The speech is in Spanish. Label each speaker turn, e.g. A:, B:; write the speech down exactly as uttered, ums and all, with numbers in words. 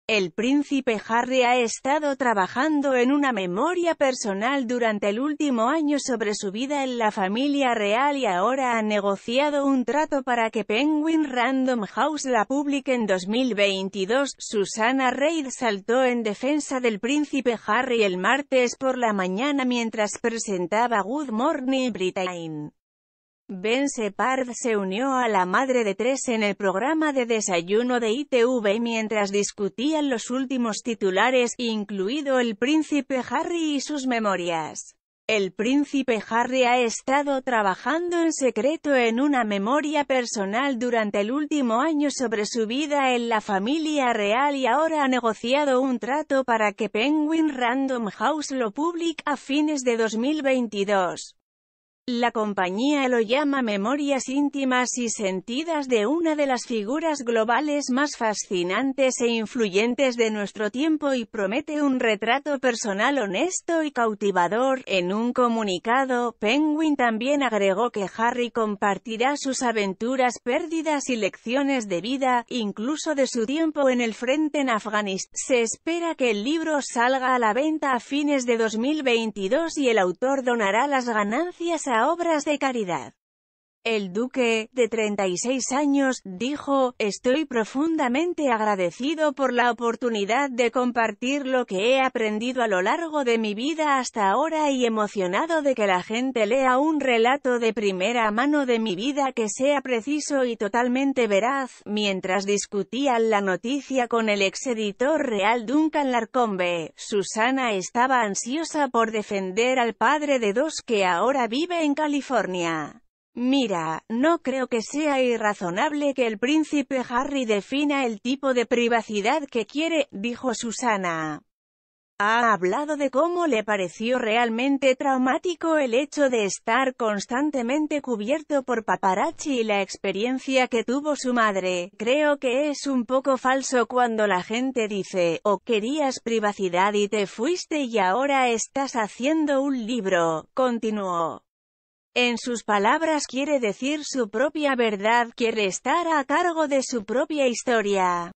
A: El príncipe Harry ha estado trabajando en una memoria personal durante el último año sobre su vida en la familia real y ahora ha negociado un trato para que Penguin Random House la publique en dos mil veintidós. Susanna Reid saltó en defensa del príncipe Harry el martes por la mañana mientras presentaba Good Morning Britain. Ben Shepard se unió a la madre de tres en el programa de desayuno de I T V mientras discutían los últimos titulares, incluido el príncipe Harry y sus memorias. El príncipe Harry ha estado trabajando en secreto en una memoria personal durante el último año sobre su vida en la familia real y ahora ha negociado un trato para que Penguin Random House lo publique a fines de dos mil veintidós. La compañía lo llama Memorias íntimas y sentidas de una de las figuras globales más fascinantes e influyentes de nuestro tiempo y promete un retrato personal honesto y cautivador. En un comunicado, Penguin también agregó que Harry compartirá sus aventuras, pérdidas y lecciones de vida, incluso de su tiempo en el frente en Afganistán. Se espera que el libro salga a la venta a fines de dos mil veintidós y el autor donará las ganancias a obras de caridad. El duque, de treinta y seis años, dijo: «Estoy profundamente agradecido por la oportunidad de compartir lo que he aprendido a lo largo de mi vida hasta ahora y emocionado de que la gente lea un relato de primera mano de mi vida que sea preciso y totalmente veraz». Mientras discutían la noticia con el exeditor real Duncan Larcombe, Susanna estaba ansiosa por defender al padre de dos que ahora vive en California. «Mira, no creo que sea irrazonable que el príncipe Harry defina el tipo de privacidad que quiere», dijo Susanna. Ha hablado de cómo le pareció realmente traumático el hecho de estar constantemente cubierto por paparazzi y la experiencia que tuvo su madre. «Creo que es un poco falso cuando la gente dice, oh, querías privacidad y te fuiste y ahora estás haciendo un libro», continuó. En sus palabras, quiere decir su propia verdad, quiere estar a cargo de su propia historia.